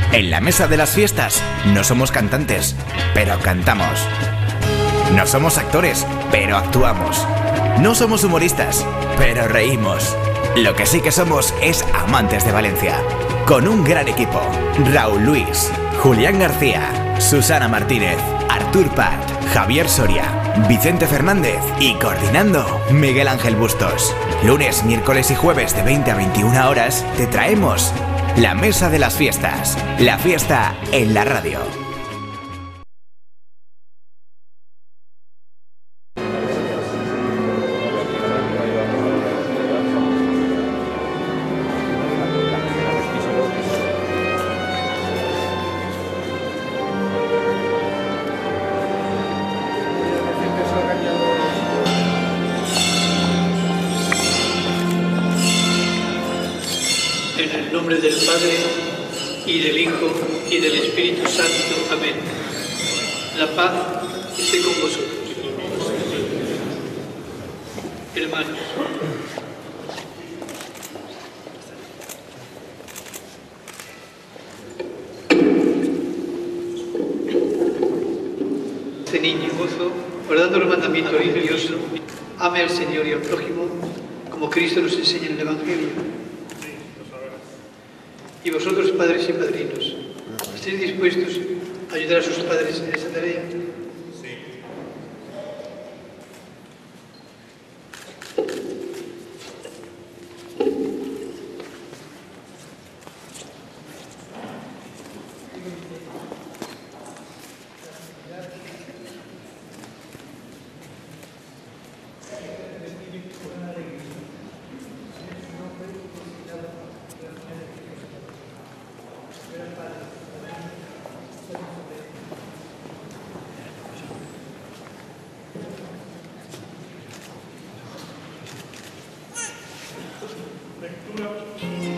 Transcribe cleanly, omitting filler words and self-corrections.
En la mesa de las fiestas no somos cantantes, pero cantamos. No somos actores, pero actuamos. No somos humoristas, pero reímos. Lo que sí que somos es amantes de Valencia. Con un gran equipo: Raúl Luis, Julián García, Susana Martínez, Artur Pat, Javier Soria, Vicente Fernández y coordinando Miguel Ángel Bustos. Lunes, miércoles y jueves de 20 a 21 horas te traemos la mesa de las fiestas. La fiesta en la radio. En el nombre del Padre, y del Hijo, y del Espíritu Santo. Amén. La paz esté con vosotros. Hermanos, este niño gozo, guardando los mandamientos religiosos, ame al Señor y al prójimo, como Cristo nos enseña en el Evangelio. Y vosotros, padres y padrinos, ¿estáis dispuestos a ayudar a sus padres en esta tarea? Sí. Lectura.